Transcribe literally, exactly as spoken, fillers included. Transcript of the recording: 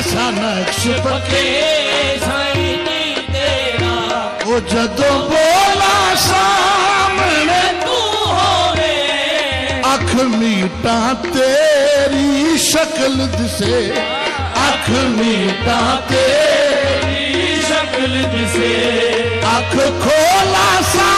ऐसा नक्श पके साईं जी तेरा ओ जदों बोला सामने तू होवे अख मीटा तेरी शक्ल दिसे अख मीटा तेरी शक्ल दिसे अख खोला सा